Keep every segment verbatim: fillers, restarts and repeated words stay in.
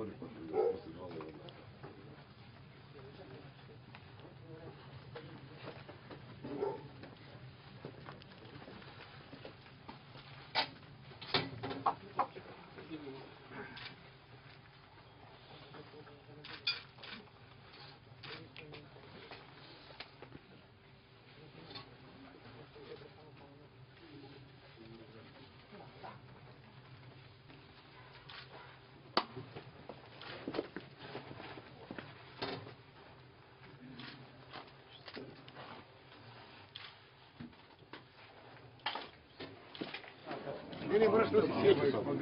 otvori pa ti ga pusti malo onda. Ili moraš to si sjeći samo.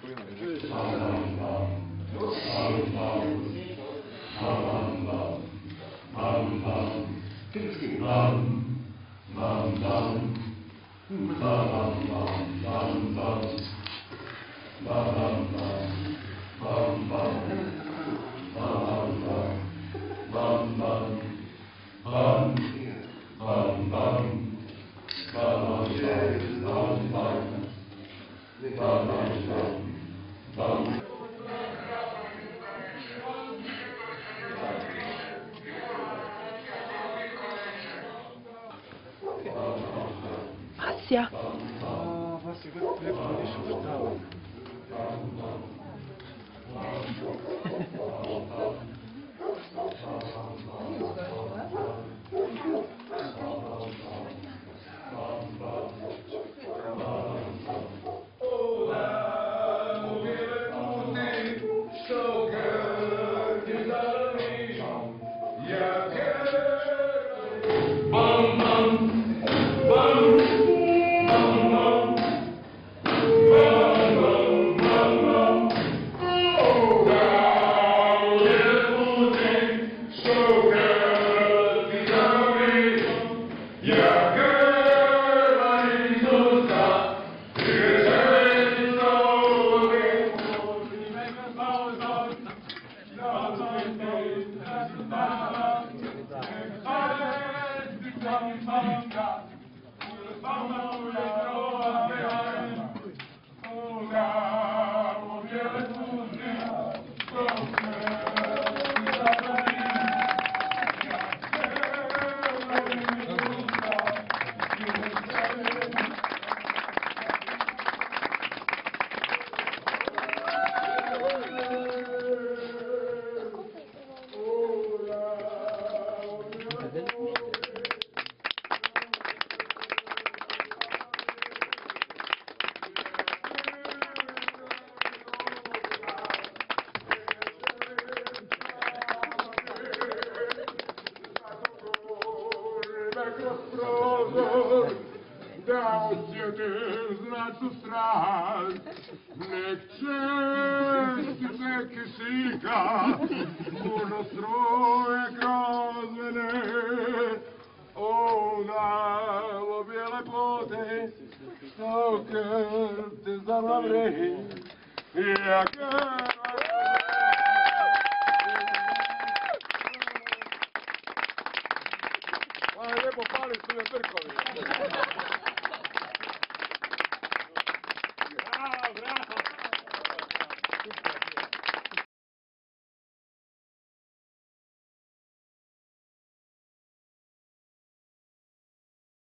Asja. A, Vasja, kako lijepo više uštava. Da osjetim zračnu strast, nek čestice kisika puno struje kroz mene. O, dalo bijele plote, što krv te zavre, ja krv. Hvala lijepo, pali su me brkovi.